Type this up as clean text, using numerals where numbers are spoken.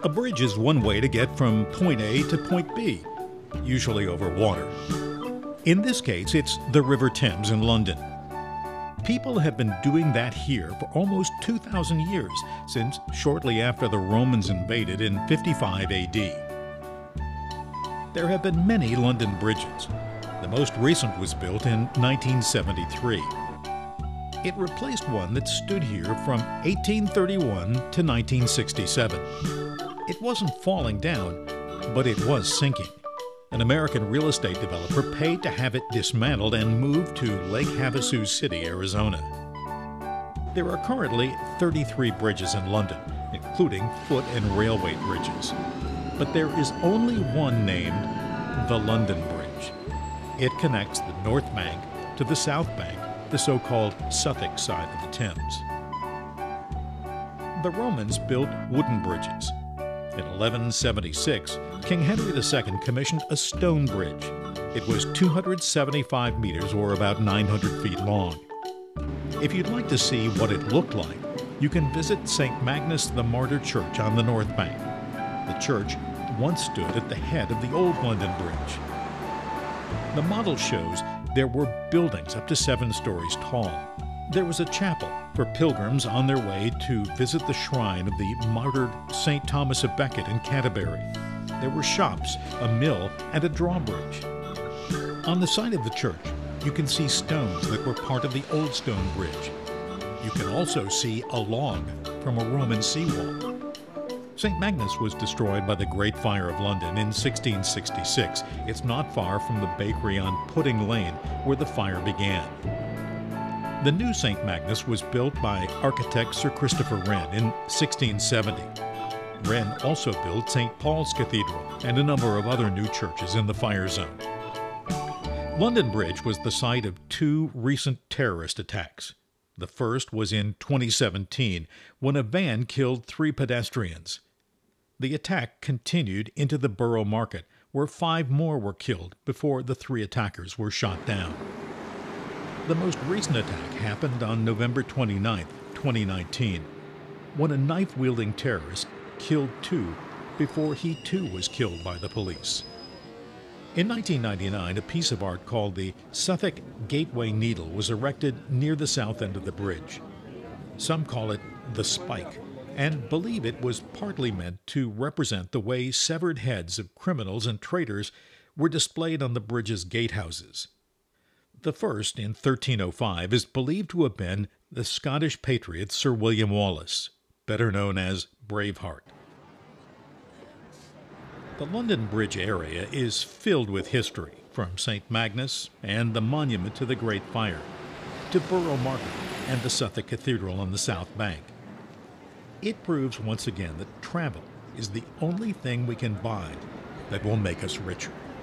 A bridge is one way to get from point A to point B, usually over water. In this case, it's the River Thames in London. People have been doing that here for almost 2,000 years, since shortly after the Romans invaded in 55 AD. There have been many London bridges. The most recent was built in 1973. It replaced one that stood here from 1831 to 1967. It wasn't falling down, but it was sinking. An American real estate developer paid to have it dismantled and moved to Lake Havasu City, Arizona. There are currently 33 bridges in London, including foot and railway bridges. But there is only one named the London Bridge. It connects the North Bank to the South Bank, the so-called Suffolk side of the Thames. The Romans built wooden bridges. In 1176, King Henry II commissioned a stone bridge. It was 275 meters, or about 900 feet long. If you'd like to see what it looked like, you can visit St. Magnus the Martyr Church on the North Bank. The church once stood at the head of the old London Bridge. The model shows there were buildings up to 7 stories tall. There was a chapel for pilgrims on their way to visit the shrine of the martyred St. Thomas of Becket in Canterbury. There were shops, a mill, and a drawbridge. On the side of the church, you can see stones that were part of the old stone bridge. You can also see a log from a Roman seawall. St. Magnus was destroyed by the Great Fire of London in 1666. It's not far from the bakery on Pudding Lane, where the fire began. The new St. Magnus was built by architect Sir Christopher Wren in 1670. Wren also built St. Paul's Cathedral and a number of other new churches in the fire zone. London Bridge was the site of 2 recent terrorist attacks. The first was in 2017, when a van killed 3 pedestrians. The attack continued into the Borough Market, where 5 more were killed before the 3 attackers were shot down. The most recent attack happened on November 29, 2019, when a knife-wielding terrorist killed 2 before he too was killed by the police. In 1999, a piece of art called the Suffolk Gateway Needle was erected near the south end of the bridge. Some call it the Spike, and believe it was partly meant to represent the way severed heads of criminals and traitors were displayed on the bridge's gatehouses. The first, in 1305, is believed to have been the Scottish patriot Sir William Wallace, better known as Braveheart. The London Bridge area is filled with history, from St. Magnus and the monument to the Great Fire, to Borough Market and the Suffolk Cathedral on the South Bank. It proves once again that travel is the only thing we can buy that will make us richer.